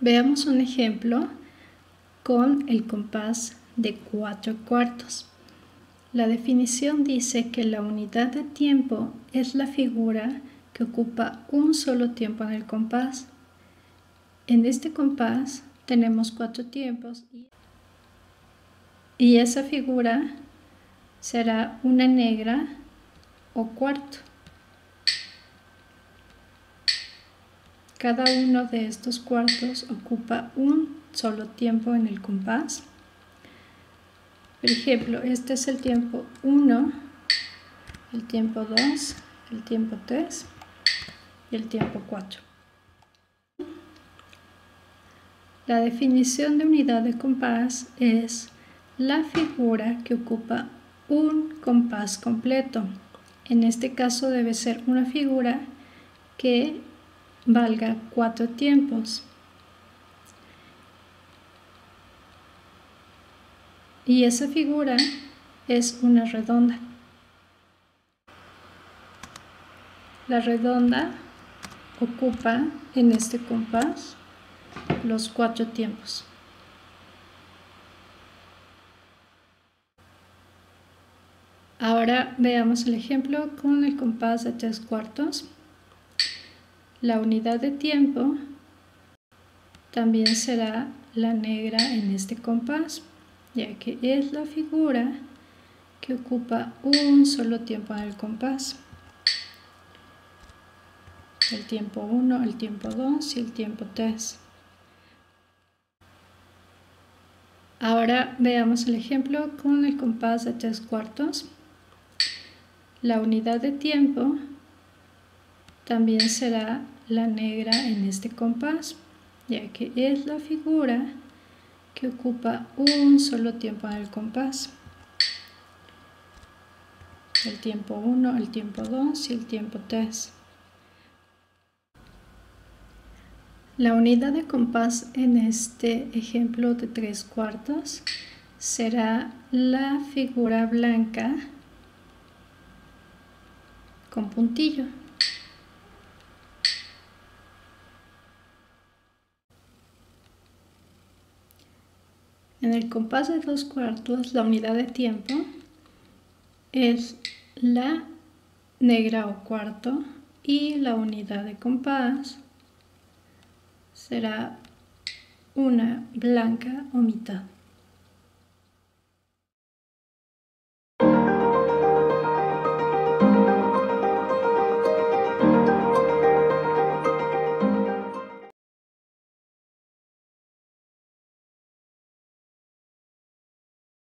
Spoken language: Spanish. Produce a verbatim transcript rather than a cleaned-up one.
Veamos un ejemplo con el compás de cuatro cuartos. La definición dice que la unidad de tiempo es la figura que ocupa un solo tiempo en el compás. En este compás tenemos cuatro tiempos y esa figura será una negra o cuarto. Cada uno de estos cuartos ocupa un solo tiempo en el compás. Por ejemplo, este es el tiempo uno, el tiempo dos, el tiempo tres y el tiempo cuatro. La definición de unidad de compás es la figura que ocupa un compás completo. En este caso debe ser una figura que valga cuatro tiempos. Y esa figura es una redonda. La redonda ocupa en este compás los cuatro tiempos. Ahora veamos el ejemplo con el compás de tres cuartos. La unidad de tiempo también será la negra en este compás, ya que es la figura que ocupa un solo tiempo en el compás. El tiempo uno, el tiempo dos y el tiempo tres. Ahora veamos el ejemplo con el compás de tres cuartos. La unidad de tiempo también será la negra en este compás, ya que es la figura que ocupa un solo tiempo en el compás. El tiempo uno, el tiempo dos y el tiempo tres. La unidad de compás en este ejemplo de tres cuartos será la figura blanca con puntillo. En el compás de dos cuartos, la unidad de tiempo es la negra o cuarto y la unidad de compás será una blanca o mitad.